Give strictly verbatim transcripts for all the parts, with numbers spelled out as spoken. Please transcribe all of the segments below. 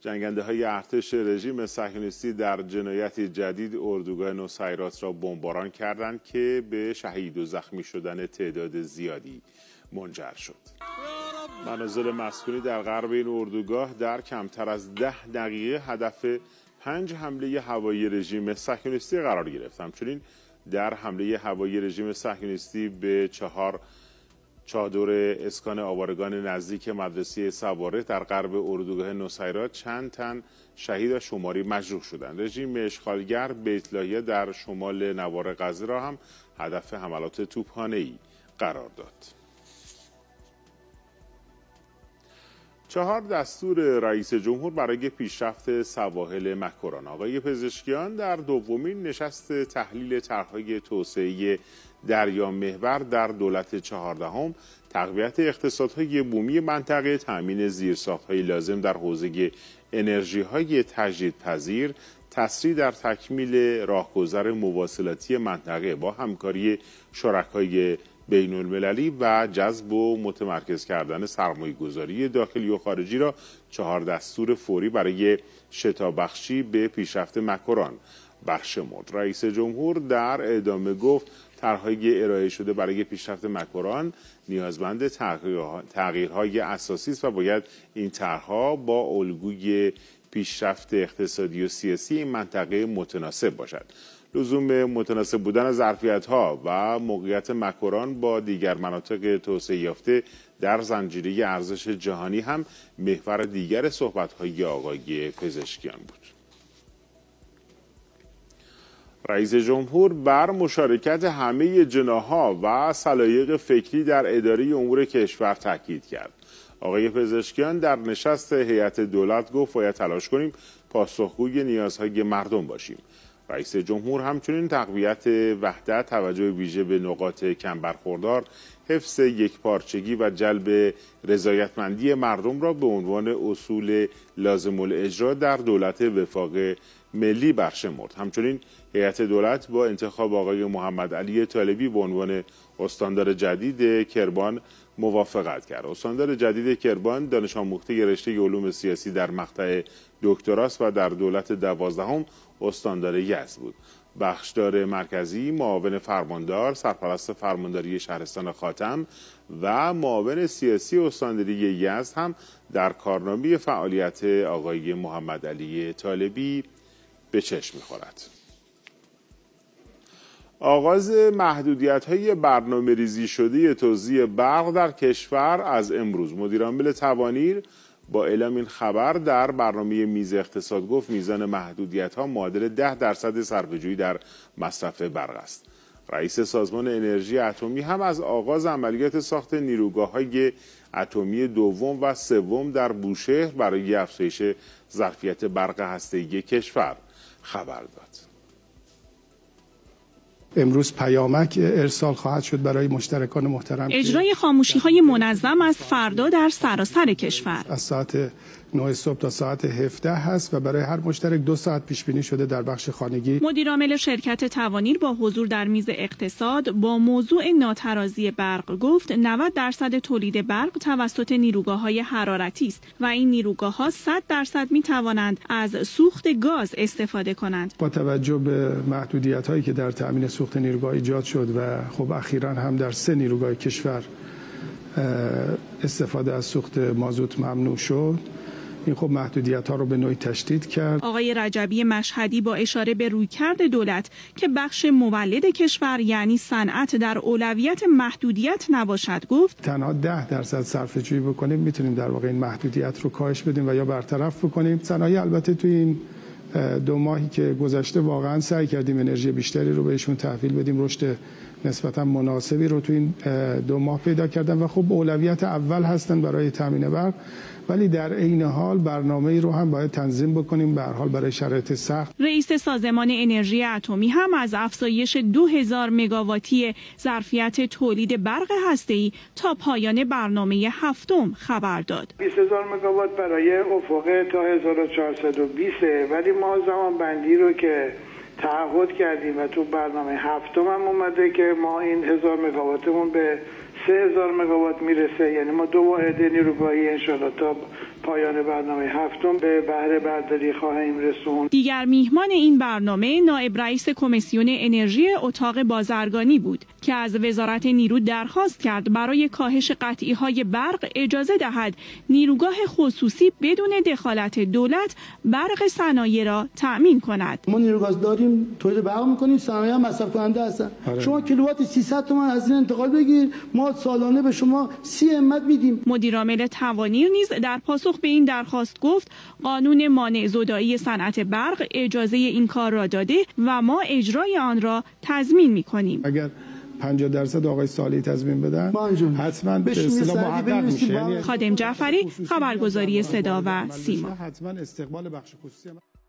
جنگنده‌های ارتش رژیم صهیونیستی در جنایتی جدید اردوگاه نوسیرات را بمباران کردند که به شهید و زخمی شدن تعداد زیادی منجر شد. منازل مسکونی در غرب این اردوگاه در کمتر از ده دقیقه هدف پنج حمله هوایی رژیم صهیونیستی قرار گرفت. همچنین در حمله هوایی رژیم صهیونیستی به چهار چادر اسکان آوارگان نزدیک مدرسه سواره در غرب اردوگاه نوسیرات چند تن شهید و شماری مجروح شدند. رژیم اشغالگر بیت لاهیه در شمال نوار غزه را هم هدف حملات توپخانه‌ای قرار داد. چهار دستور رئیس جمهور برای پیشرفت سواحل مکران. آقای پزشکیان در دومین نشست تحلیل طرح‌های توسعه دریا محور در دولت چهاردهم، تقویت اقتصادهای بومی منطقه، تأمین زیرساخت‌های لازم در حوزه انرژی‌های تجدیدپذیر، تسریع در تکمیل راهگذر مواصلاتی منطقه با همکاری شرکای بین المللی و جذب و متمرکز کردن سرمایه‌گذاری داخلی و خارجی را چهار دستور فوری برای شتابخشی به پیشرفت مکران برشمرد. رئیس جمهور در ادامه گفت طرح‌های ارائه شده برای پیشرفت مکران نیازمند تغییرهای اساسی است و باید این طرح‌ها با الگوی پیشرفت اقتصادی و سیاسی این منطقه متناسب باشد. لزوم متناسب بودن ظرفیت‌ها و موقعیت مکران با دیگر مناطق توسعه یافته در زنجیره ارزش جهانی هم محور دیگر صحبت‌های آقای پزشکیان بود. رئیس جمهور بر مشارکت همه جناح‌ها و سلایق فکری در اداره امور کشور تاکید کرد. آقای پزشکیان در نشست هیئت دولت گفت باید تلاش کنیم پاسخگوی نیازهای مردم باشیم. رئیس جمهور همچنین تقویت وحدت، توجه ویژه به نقاط کم برخوردار، حفظ یکپارچگی و جلب رضایتمندی مردم را به عنوان اصول لازم الاجرا در دولت وفاق ملی برشمرد. همچنین هیئت دولت با انتخاب آقای محمد علی طالبی به عنوان استاندار جدید کرمان موافقت کرد. استاندار جدید کرمان دانش آموخته رشته علوم سیاسی در مقطع دکتراست و در دولت دوازدهم استاندار یزد بود. بخشدار مرکزی، معاون فرماندار، سرپرست فرمانداری شهرستان خاتم و معاون سیاسی استانداری یزد هم در کارنامه فعالیت آقای محمد علی طالبی به چشم می‌خورد. آغاز محدودیت‌های برنامه ریزی شده توزیع برق در کشور از امروز. مدیرعامل توانیر با اعلام این خبر در برنامه میز اقتصاد گفت میزان محدودیت‌ها معادل ده درصد صرفه‌جویی در مصرف برق است. رئیس سازمان انرژی اتمی هم از آغاز عملیات ساخت نیروگاه‌های اتمی دوم و سوم در بوشهر برای افزایش ظرفیت برق هسته‌ای کشور خبر داد. امروز پیامک ارسال خواهد شد برای مشترکان محترم. اجرای خاموشی‌های منظم از فردا در سراسر کشور از ساعت نه صبح تا ساعت هفده هست و برای هر مشترک دو ساعت پیش بینی شده در بخش خانگی. مدیرعامل شرکت توانیر با حضور در میز اقتصاد با موضوع ناترازی برق گفت نود درصد تولید برق توسط نیروگاه‌های حرارتی است و این نیروگاه‌ها صد درصد می‌توانند از سوخت گاز استفاده کنند. با توجه به محدودیت‌هایی که در تأمین سوخت نیروگاه ایجاد شد و خب اخیراً هم در سه نیروگاه کشور استفاده از سوخت مازوت ممنوع شد، این خب محدودیت ها رو به نوعی تشدید کرد. آقای رجبی مشهدی با اشاره به رویکرد دولت که بخش مولد کشور یعنی صنعت در اولویت محدودیت نباشد گفت تنها ده درصد صرفه جویی بکنیم میتونیم در واقع این محدودیت رو کاهش بدیم و یا برطرف بکنیم. صنایع البته توی این دو ماهی که گذشته واقعا سعی کردیم انرژی بیشتری رو بهشون تحویل بدیم، رشد نسبتا مناسبی رو تو این دو ماه پیدا کردن و خب اولویت اول هستن برای تامین برق، ولی در عین حال برنامه‌ای رو هم باید تنظیم بکنیم به هر حال برای شرایط سخت. رئیس سازمان انرژی اتمی هم از افزایش دو هزار مگاواتی ظرفیت تولید برق هسته‌ای تا پایان برنامه هفتم خبر داد. بیست هزار مگاوات برای افق تا هزار و چهارصد و بیست، ولی ما زمان بندی رو که تعهد کردیم و تو برنامه هفتم هم اومده که ما این هزار مگاواتمون به سه هزار مگاوات میرسه. یعنی ما دو واحد نیروگاهی انشالله تا پایان برنامه هفتم به بهره برداری خواهیم رسوند. دیگر میهمان این برنامه نایب رئیس کمیسیون انرژی اتاق بازرگانی بود که از وزارت نیرو درخواست کرد برای کاهش قطعی‌های برق اجازه دهد نیروگاه خصوصی بدون دخالت دولت برق صنایع را تأمین کند. ما نیروگاز داریم، تولید برق می‌کنیم، صنایع مصرف کننده هستن. آره. شما کیلووات سیصد تومان هزینه انتقال بگیر، ما سالانه به شما سی همت میدیم. مدیر عامل توانیر نیز در پاسخ به این درخواست گفت قانون مانع زدایی صنعت برق اجازه این کار را داده و ما اجرای آن را تضمین می‌کنیم. اگر پنجاه درصد آقای صالحی تضمین بدن حتما به اصطلاح محقق میشه. خادم جعفری، خبرگزاری صدا و سیما. حتما استقبال بخش خصوصی.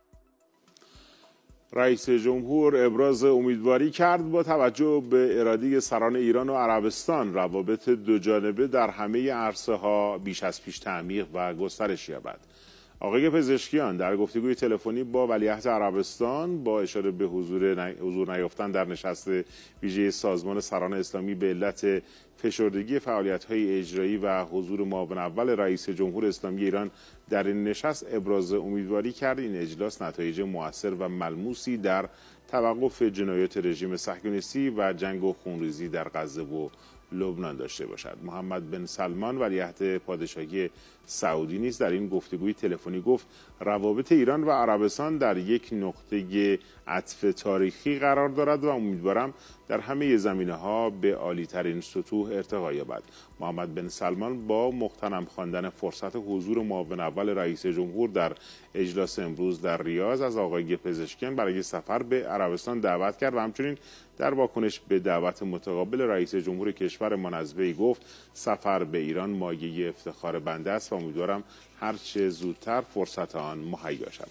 رئیس جمهور ابراز امیدواری کرد با توجه به اراده سران ایران و عربستان روابط دوجانبه در همه عرصه‌ها بیش از پیش تعمیق و گسترش یابد. آقای پزشکیان در گفتگوی تلفنی با ولیعهد عربستان با اشاره به حضور نی... حضور نیافتن در نشست ویژه سازمان سران اسلامی به علت فشردگی فعالیت‌های اجرایی و حضور معاون اول رئیس جمهور اسلامی ایران در این نشست ابراز امیدواری کرد این اجلاس نتایج مؤثر و ملموسی در توقف جنایات رژیم صهیونیستی و جنگ و خونریزی در غزه و لبنان داشته باشد. محمد بن سلمان ولیعهد پادشاهی سعودی نیز در این گفتگوی تلفنی گفت روابط ایران و عربستان در یک نقطه عطف تاریخی قرار دارد و امیدوارم در همه زمینه‌ها به عالی‌ترین سطوح ارتقا یابد. محمد بن سلمان با مغتنم خواندن فرصت حضور معاون اول رئیس جمهور در اجلاس امروز در ریاض از آقای پزشکیان برای سفر به عربستان دعوت کرد و همچنین در واکنش به دعوت متقابل رئیس جمهور کشور منزوی گفت سفر به ایران مایه افتخار بنده است و امیدوارم هرچه زودتر فرصت آن مهیا شود.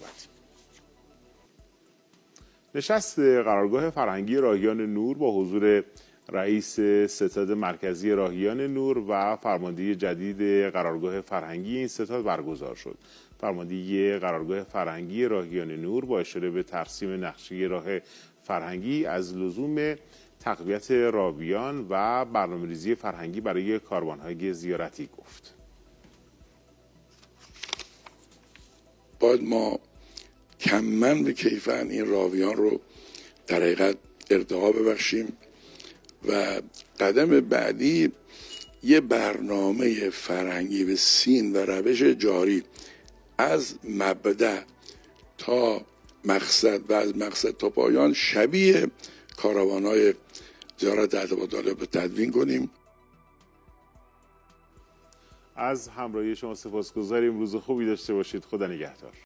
نشست قرارگاه فرهنگی راهیان نور با حضور رئیس ستاد مرکزی راهیان نور و فرمانده جدید قرارگاه فرهنگی این ستاد برگزار شد. فرمانده قرارگاه فرهنگی راهیان نور با اشاره به ترسیم نقشه راه فرهنگی از لزوم تقویت راویان و برنامه‌ریزی فرهنگی برای کاروان‌های زیارتی گفت. باید ما کماً به کیفاً این راویان رو در حقیقت ارتقا ببخشیم و قدم بعدی یه برنامه فرهنگی به سین و روش جاری از مبدأ تا مقصد و از مقصد تا پایان شبیه کاروان‌های زیارت اعتبارالدوله به تدوین کنیم. از همراهی شما سپاسگزاریم. روز خوبی داشته باشید. خدا نگهدار.